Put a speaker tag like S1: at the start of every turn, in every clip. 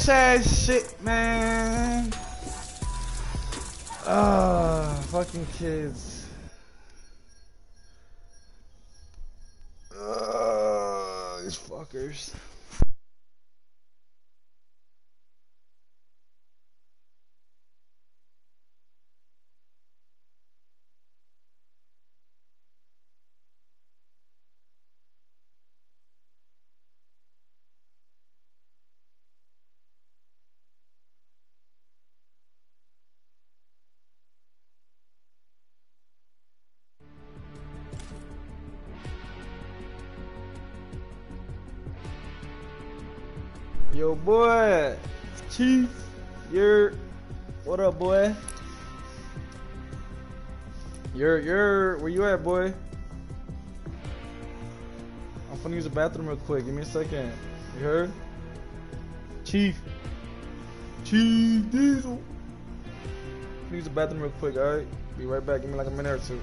S1: ass shit, man. Fucking kids. These fuckers. Yo, boy, Chief, what up, boy? Where you at, boy? I'm finna use the bathroom real quick. Give me a second. You heard? Chief Diesel. I'm use the bathroom real quick, alright? Be right back. Give me like a minute or two.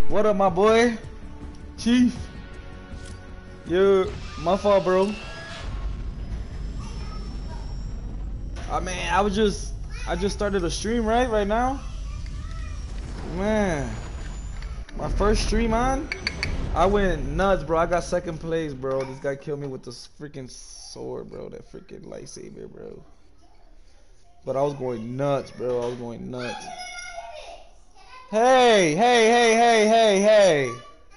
S1: What up, my boy? Chief. Yo, my fault, bro. Man, I just started a stream right now. Man, my first stream on, I went nuts, bro. I got second place, bro. This guy killed me with this freaking sword, bro. That freaking lightsaber, bro. But I was going nuts, bro. I was going nuts. Hey, hey, hey, hey, hey, hey.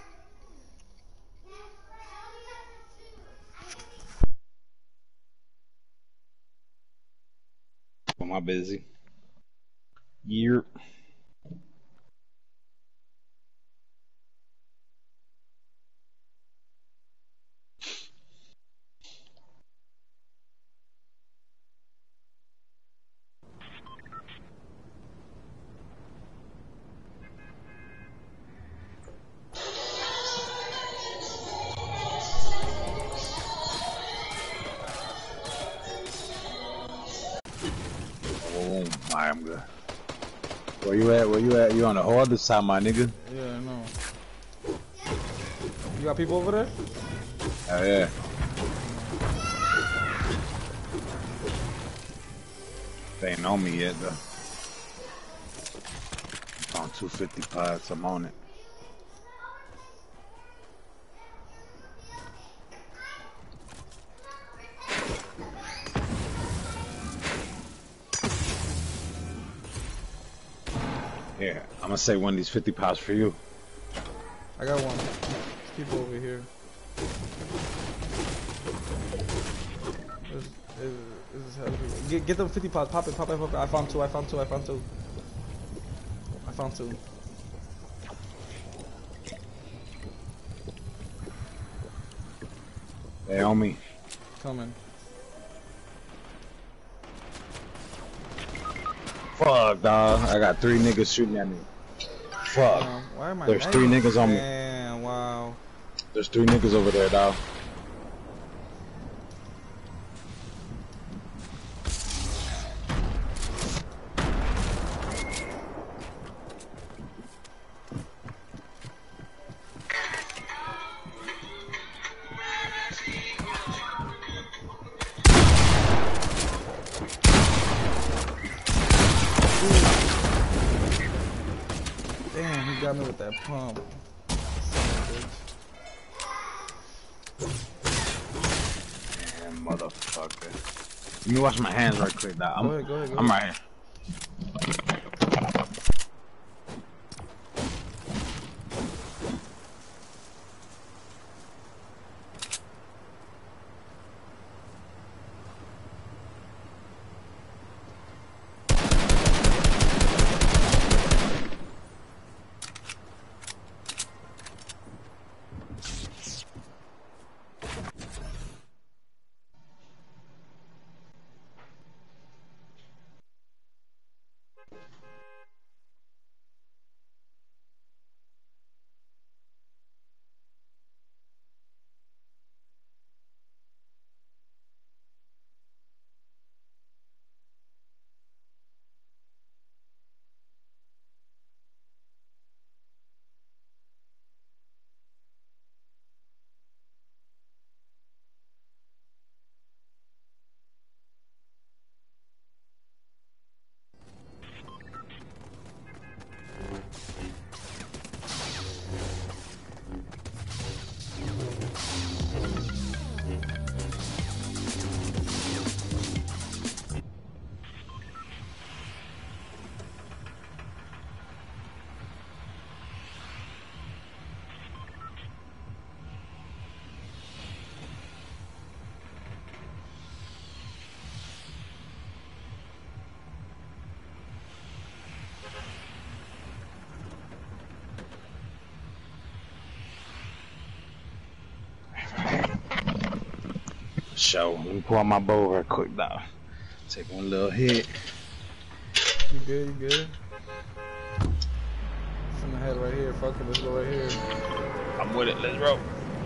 S2: Am I busy? Year. Oh my, I'm good. Where you at? Where you at? You on the other side, my nigga?
S1: Yeah, I know. You got people over there?
S2: Oh yeah. They ain't on me yet though. I'm on 250 pods. I'm on it. Here, I'm gonna say one of these 50 pods for you.
S1: I got one. There's people over here. There's hella people. Get them 50 pods. Pop it, pop it, pop it. I found two. I found two. I found two. I found two.
S2: They on me.
S1: Coming.
S2: Fuck, dog. I got 3 niggas shooting at me. Fuck.
S1: Why am I
S2: There's 3 niggas on me.
S1: Man, wow.
S2: There's 3 niggas over there, dog.
S1: Damn, he got me with that pump.
S2: Damn, motherfucker. Let me wash my hands right quick, dog.
S1: Go ahead.
S2: I'm right here. Show. Let me pull out my bow real quick, dog. Take one little hit.
S1: You good? From the head right here. Fuck it, let's go right here.
S2: I'm with it. Let's roll.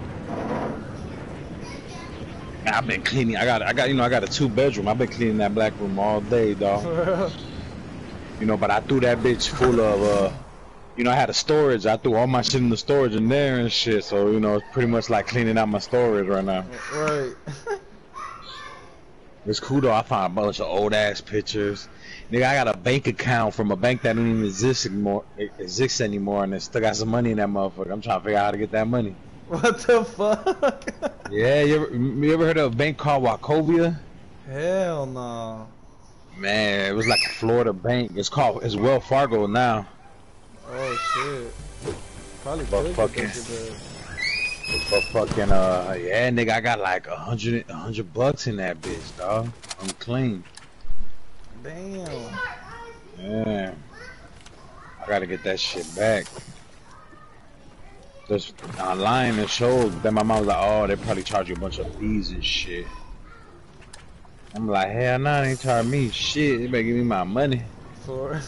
S2: I've been cleaning. I got a 2-bedroom. I've been cleaning that black room all day, dog. You know, but I threw that bitch full of you know, I had a storage. I threw all my shit in the storage in there and shit. So, you know, it's pretty much like cleaning out my storage right now.
S1: Right.
S2: It's cool though. I found a bunch of old ass pictures. Nigga, I got a bank account from a bank that don't even exist anymore, and it still got some money in that motherfucker. I'm trying to figure out how to get that money.
S1: What the fuck?
S2: Yeah, you ever heard of a bank called Wachovia?
S1: Hell no.
S2: Man, it was like a Florida bank. It's Wells Fargo now.
S1: Oh shit. Probably
S2: But
S1: could
S2: fucking,
S1: get that shit back.
S2: yeah, nigga, I got like $100 in that bitch, dog. I'm clean.
S1: Damn.
S2: Yeah, I gotta get that shit back. Just online it showed that my mom was like, oh, they probably charge you a bunch of fees and shit. I'm like, hell nah, they ain't charge me shit. They better give me my money.
S1: For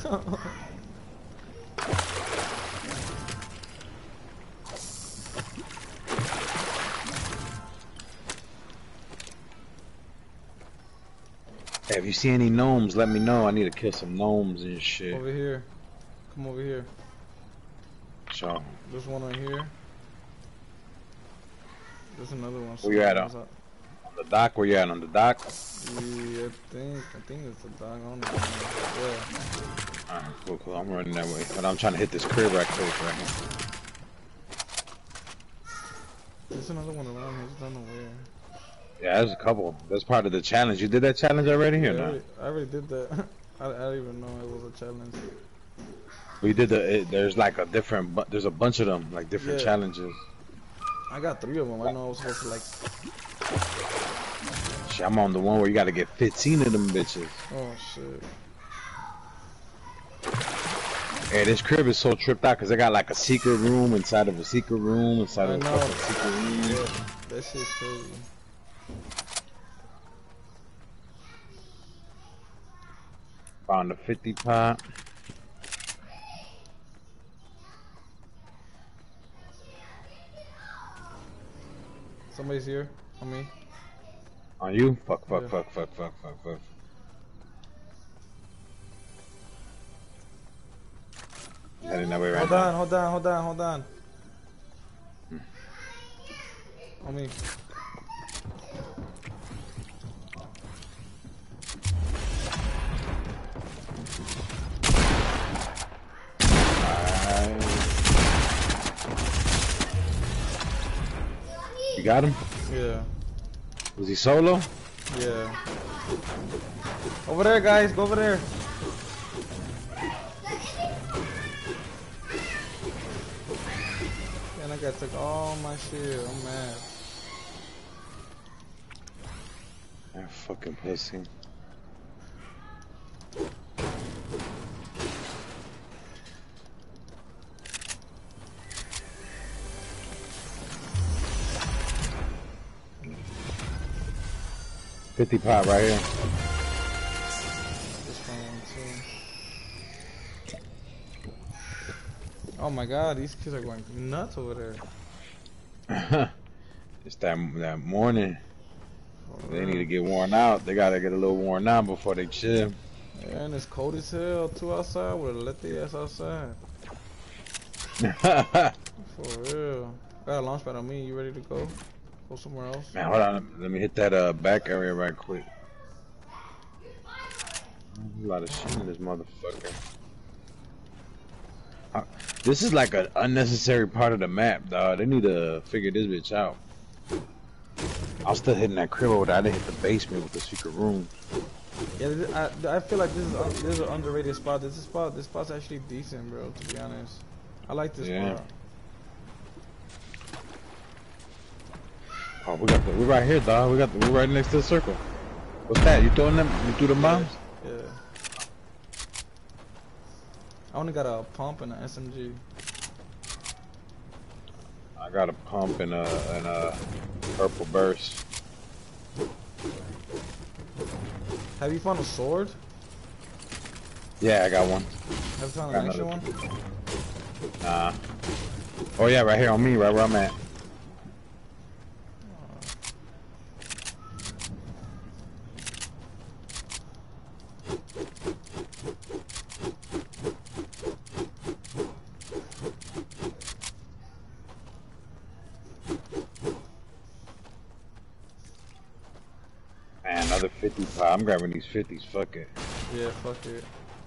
S2: Hey, if you see any gnomes, let me know. I need to kill some gnomes and shit.
S1: over here. Come over here.
S2: So,
S1: There's one right here. There's another one.
S2: where you at on the dock? Where you at on the dock?
S1: Yeah, I think it's a dog. I don't know. Yeah.
S2: Alright, cool. I'm running that way. But I'm trying to hit this crib right quick right here.
S1: There's another one around here. I don't know where.
S2: Yeah, there's a couple. That's part of the challenge. You did that challenge already here,
S1: Yeah,
S2: no?
S1: I already did that. I didn't even know it was a challenge.
S2: We did there's like a different, there's a bunch of them, like different challenges.
S1: I got 3 of them. I know I was supposed to like.
S2: Shit, I'm on the one where you gotta get 15 of them bitches.
S1: Oh shit.
S2: Hey, this crib is so tripped out because they got like a secret room inside of a secret room inside of a secret room.
S1: Yeah, that shit's crazy.
S2: Found a 50 pot.
S1: Somebody's here on me.
S2: On you? Fuck. Heading that way right now.
S1: Hold on. On me.
S2: You got him?
S1: Yeah.
S2: Was he solo?
S1: Yeah. Over there, guys. Go over there. And that guy took all my shit. I'm mad.
S2: That fucking pussy. $50 pot right here.
S1: This one too. Oh my god, these kids are going nuts over there.
S2: It's that morning. They need to get worn out. They gotta get a little worn out before they chill.
S1: Yeah, and it's cold as hell too outside. Would have let the ass outside. For real. Got a launch pad on me. You ready to go? Go somewhere else?
S2: Man, hold on. Let me hit that back area right quick. A lot of shit in this motherfucker. This is like an unnecessary part of the map, dog. They need to figure this bitch out. I was still hitting that crib over there. I didn't hit the basement with the secret room.
S1: Yeah, I feel like this is an underrated spot. This spot's actually decent, bro. To be honest, I like this spot.
S2: Oh, we're right here, dog. We're right next to the circle. What's that? You throwing them? You threw them bombs?
S1: Yeah. I only got a pump and an SMG.
S2: I got a pump and a purple burst.
S1: Have you found a sword?
S2: Yeah, I got one.
S1: Have you found an extra one?
S2: Nah. Oh yeah, right here on me, right where I'm at. another 55. I'm grabbing these 50s. Fuck it.
S1: Yeah, fuck it.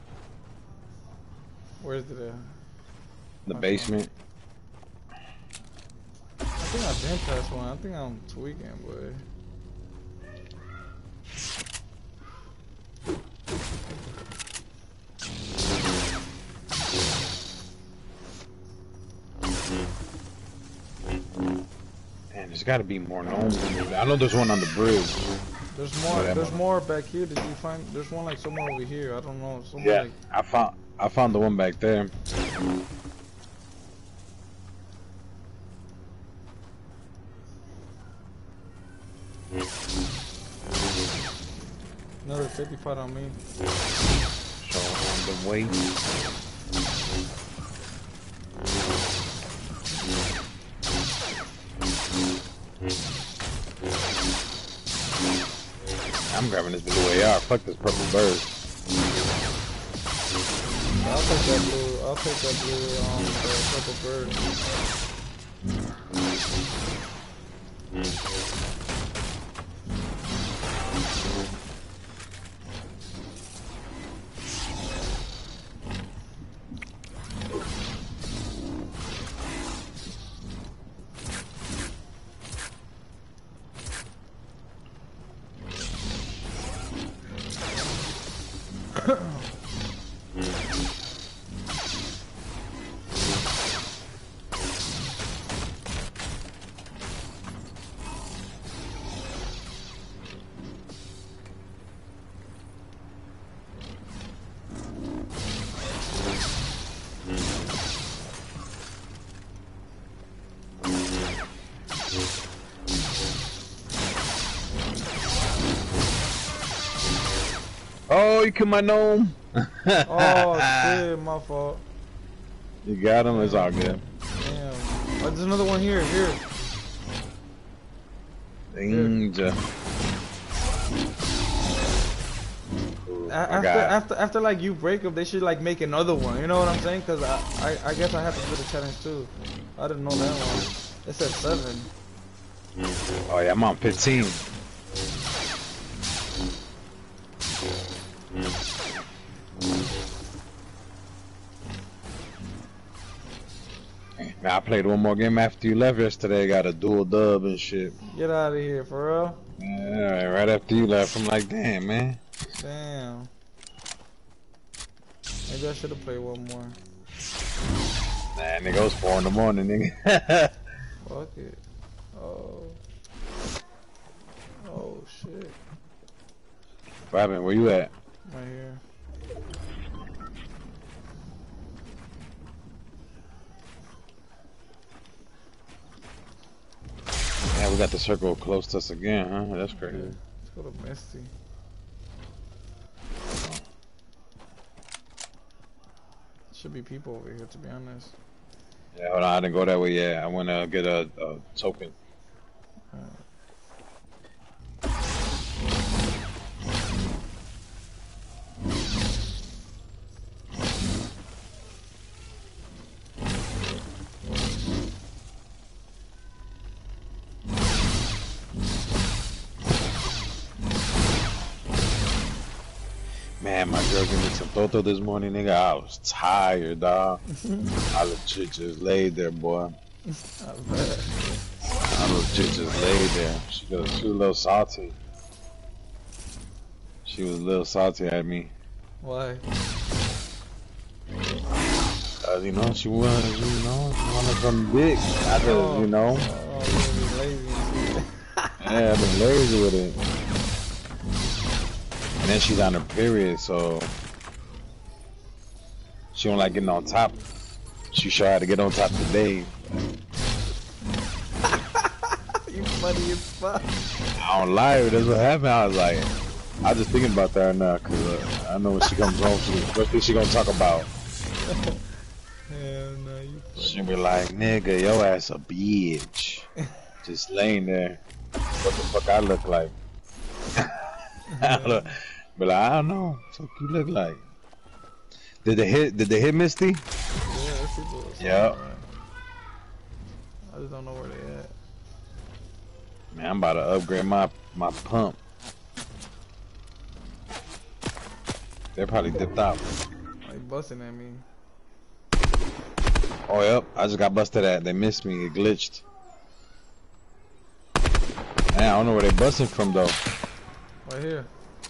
S1: Where's the
S2: The
S1: my
S2: basement.
S1: phone? I think I did pass one. I think I'm tweaking, boy.
S2: Man, there's got to be more gnomes. I know there's one on the bridge.
S1: There's more. There's more back here. Did you find? There's one like somewhere over here. I don't know. Somewhere
S2: Yeah,
S1: like.
S2: I found the one back there.
S1: Another 55 on me.
S2: So on the way. I'm grabbing this blue AR. Fuck this purple bird.
S1: I'll take that blue. I'll take that blue purple bird.
S2: Oh, you killed my gnome.
S1: Oh shit, my fault.
S2: You got him. It's all good.
S1: Damn. Oh, there's another one here. Here.
S2: Danger.
S1: After like you break them, they should like make another one. You know what I'm saying? Cause I guess I have to do the challenge too. I didn't know that one. It said 7.
S2: Oh yeah, I'm on 15. Man, I played one more game after you left yesterday. Got a dual dub and shit.
S1: Get out of here, for real.
S2: Yeah, right after you left, I'm like, damn, man.
S1: Damn. Maybe I should have played one more.
S2: Nah, nigga, it was 4 in the morning, nigga.
S1: Fuck it. Oh. Oh shit.
S2: Robin, where you at?
S1: Right here.
S2: Yeah, we got the circle close to us again, huh? That's crazy.
S1: Yeah. Let's go to Misty. Should be people over here, to be honest.
S2: Yeah, hold on, I didn't go that way yet. I want to get a token. Man, my girl gave me some toto this morning, nigga. I was tired, dog. I legit just laid there, boy.
S1: I bet.
S2: I legit just laid there. She was a little salty. She was a little salty at me.
S1: Why?
S2: You know, she was, you know, she wanted some dick. I just, you know.
S1: Oh, you're lazy.
S2: Yeah, I've been lazy with it. And then she's on her period, so she don't like getting on top. She sure had to get on top today.
S1: You funny as fuck.
S2: I don't lie, that's what happened. I was like, I was just thinking about that right now, cause I know when she comes home, first thing she gonna talk about.
S1: Hell no, you funny.
S2: She'll be like, nigga, your ass a bitch. Just laying there. What the fuck I look like? But like, I don't know. What you look like? Did they hit Misty?
S1: Yeah, there's people.
S2: Yep.
S1: I just don't know where they at.
S2: Man, I'm about to upgrade my pump. They probably dipped out.
S1: Like busting at me.
S2: Oh, yep. I just got busted at. They missed me. It glitched. Man, I don't know where they busting from, though.
S1: Right here.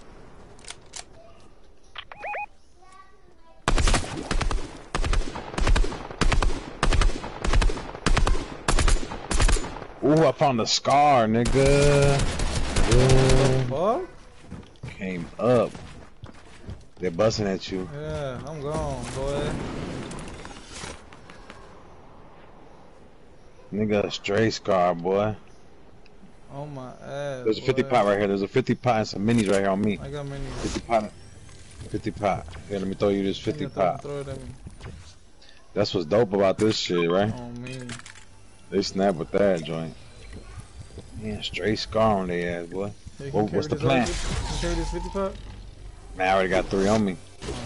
S2: Ooh, I found a scar, nigga.
S1: What?
S2: Came up. They're busting at you.
S1: Yeah, I'm gone, boy.
S2: Nigga, a stray scar, boy.
S1: Oh my ass.
S2: There's a 50
S1: boy.
S2: pot right here. There's a 50 pot and some minis right here on me.
S1: I got many.
S2: 50 pot. 50 pot. Here, let me throw you this 50 pot.
S1: Throw it at me.
S2: That's what's dope about this shit, right?
S1: Oh me.
S2: They snap with that joint. Man, straight scar on their ass, boy.
S1: Hey,
S2: What's the plan?
S1: You can carry this 50 pot?
S2: Man, I already got 3 on me.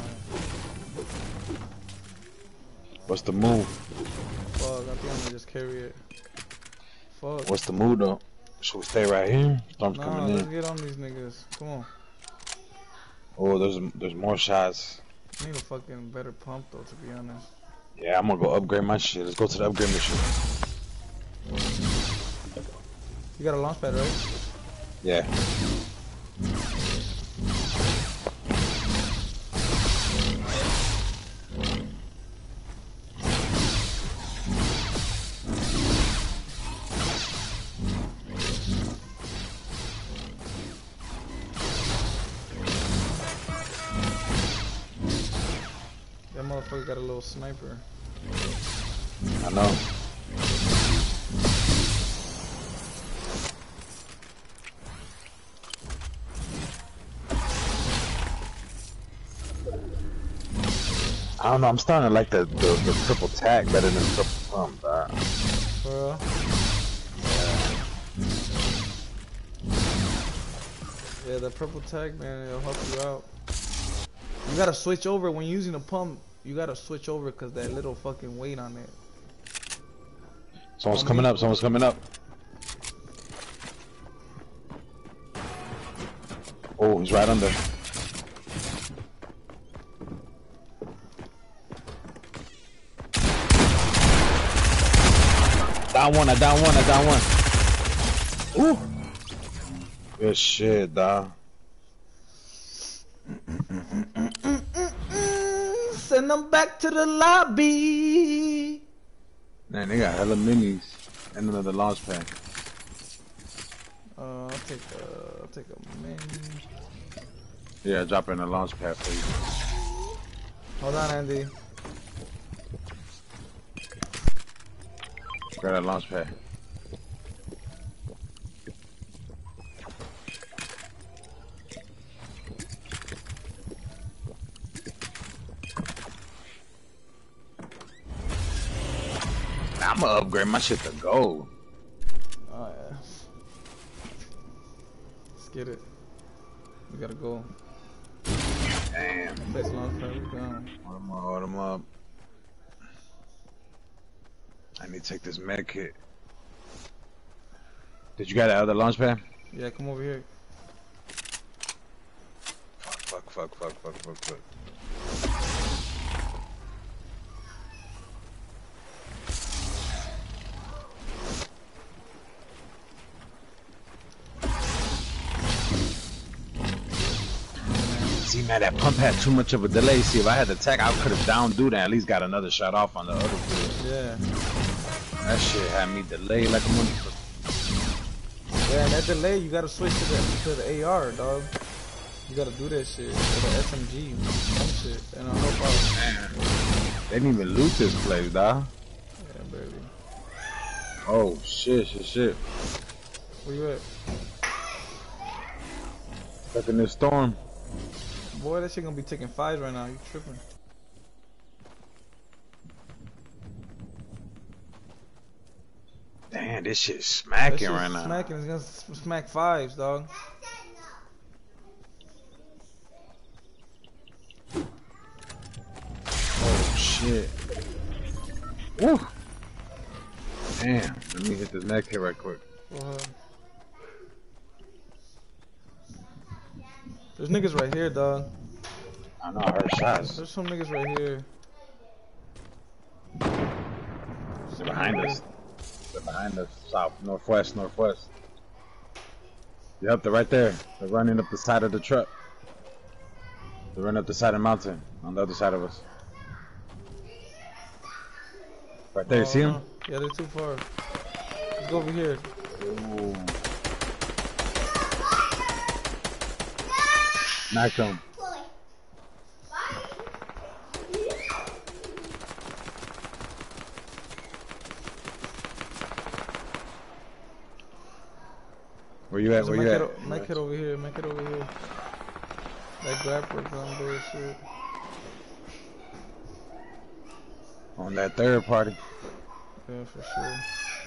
S2: What's the move?
S1: Fuck, I think I'm gonna just carry it. Fuck.
S2: What's the move though? Should we stay right here? Storm's coming
S1: let's
S2: in.
S1: get on these niggas. Come on.
S2: Oh, there's more shots.
S1: I need a fucking better pump though, to be honest.
S2: Yeah, I'm gonna go upgrade my shit. Let's go to the upgrade mission.
S1: You got a launch pad, right?
S2: Yeah.
S1: That motherfucker got a little sniper.
S2: I know. I don't know, I'm starting to like the triple tag better than triple pump, dog.
S1: For real? Yeah, the purple tag, man, it'll help you out. You gotta switch over when using a pump. You gotta switch over because that little fucking weight on it.
S2: Someone's coming up, someone's coming up. Oh, he's right under. Down one, I down one, I down one. Ooh. Good shit, dawg.
S1: Send them back to the lobby.
S2: Man, they got hella minis and another launch pad.
S1: I'll take a mini.
S2: Yeah, drop in a launch pad for you.
S1: Hold on, Andy.
S2: Grab that launch pad. I'm gonna upgrade my shit to gold.
S1: Oh yeah. Let's get it. We gotta go.
S2: Damn.
S1: Place launch pad, we gone.
S2: Hold them up. I need to take this med kit. Did you get that other launch pad?
S1: Yeah, come over here.
S2: Fuck. See, man, that pump had too much of a delay. See, if I had the tech, I could have down dude and at least got another shot off on the other dude.
S1: Yeah.
S2: That shit had me delayed like a motherfucker.
S1: Yeah, and that delay, you gotta switch to the AR, dog. You gotta do that shit. Or the SMG, some shit. And I'll help out.
S2: Man, they didn't even loot this place, dog.
S1: Yeah, barely.
S2: Oh, shit.
S1: Where you at?
S2: Stuck in this storm.
S1: Boy, that shit gonna be taking 5s right now. You tripping.
S2: Damn, this shit's smacking right now.
S1: Smacking. It's gonna smack 5s, dog.
S2: Oh, shit. Woo! Damn, let me hit this neck here right quick.
S1: Go ahead. There's niggas right here, dog.
S2: I know I heard shots.
S1: There's some niggas right here.
S2: They're behind us. They're behind us. South, northwest. Yep, they're right there. They're running up the side of the truck. They're running up the side of the mountain on the other side of us. Right there, you see them?
S1: Yeah, they're too far. Let's go over here.
S2: Ooh. Knocked them. Where you at? Where you at?
S1: Make it over here. Make it over here. That grapper gun there, shit.
S2: On that third party.
S1: Yeah, for sure.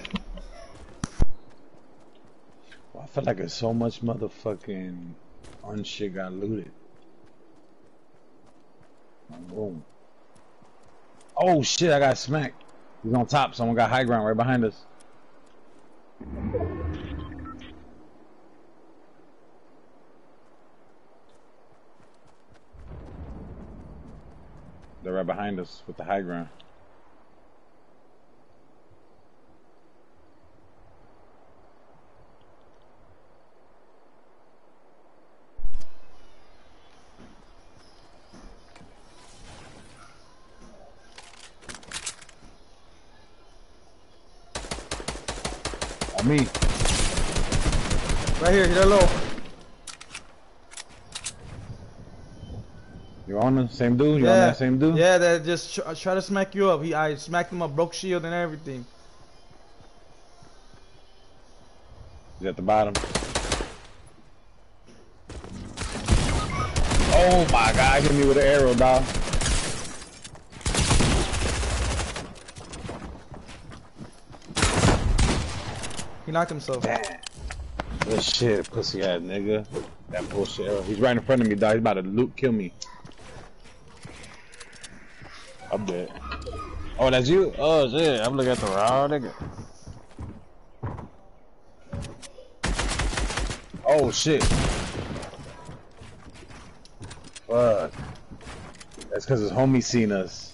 S2: Well, I feel like there's so much motherfucking shit got looted. Boom. Oh shit, I got smacked. He's on top. Someone got high ground right behind us. They're right behind us with the high ground. On me.
S1: Right here, hit that low.
S2: You on the same dude? You on that same dude?
S1: Yeah, that just try to smack you up. I smacked him up, broke shield and everything.
S2: He's at the bottom. Oh my god, hit me with an arrow, dog.
S1: He knocked himself.
S2: Damn. Good shit, pussy ass nigga. That bullshit arrow. He's right in front of me, dog. He's about to kill me. I'm dead. Oh, that's you? Oh shit, I'm looking at the wrong nigga. Oh shit. Fuck. That's cause his homie seen us.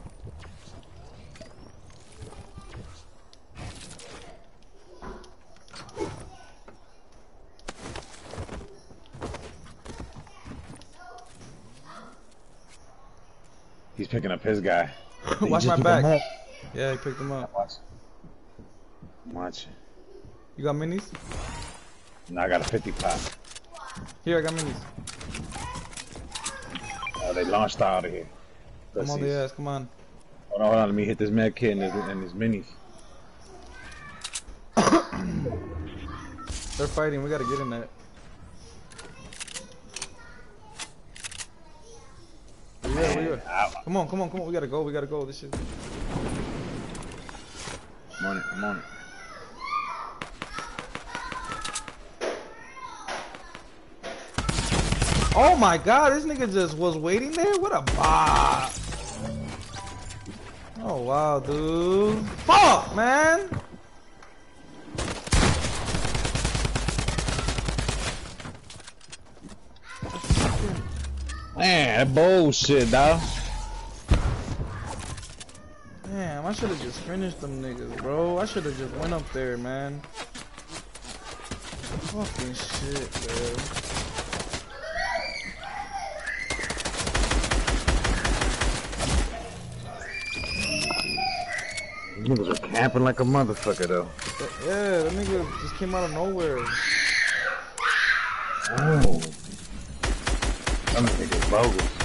S2: He's picking up his guy.
S1: Watch my back. Yeah, he picked him up.
S2: I'm watching.
S1: You got minis?
S2: No, I got a 55.
S1: Here, I got minis.
S2: Oh, they launched out of here.
S1: Come on, the ass, come on.
S2: Hold on, let me hit this med kit and his minis.
S1: They're fighting, we gotta get in that. Come on, we gotta go, this shit.
S2: I'm on it.
S1: Oh my god, this nigga just was waiting there? What a bot. Oh wow, dude. Fuck, man!
S2: Man, that bullshit, dog.
S1: Damn, I should have just finished them niggas, bro. I should have just went up there, man. Fucking shit, bro.
S2: These niggas were camping like a motherfucker, though.
S1: Yeah, that nigga just came out of nowhere.
S2: Oh. That nigga's bogus.